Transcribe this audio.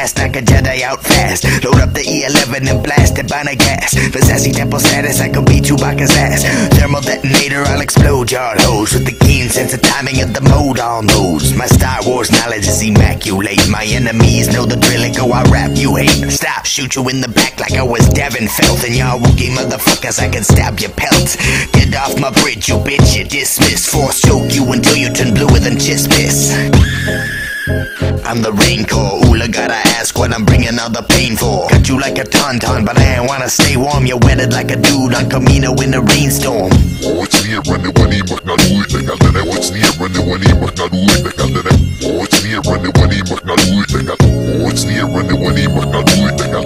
fast, knock a Jedi out fast. Load up the E11 and blast it by the gas. For sassy tempo status, I could beat Chewbacca's ass. Thermal detonator, I'll explode yard hose with the keen sense of timing of the mode on those. My Star Wars knowledge is immaculate. My enemies know the drill and go, I rap you hate. Stop, shoot you in the back like I was Devin Felt. And y'all Wookie motherfuckers, I can stab your pelt. Get off my bridge, you bitch, you're dismissed. Force choke you until you turn bluer than chiss piss. I'm the Rancor, Oola gotta ask what I'm bringing all the pain for. Cut you like a tauntaun, but I ain't wanna stay warm. You're wetted like a dude on Camino in a rainstorm. Oh, it's near running when he must not do it, they got that. Oh, it's near running when he must not do it, they got that. Oh, it's near running when he must not do it, they got. Oh, it's near running when he must not do it, they got.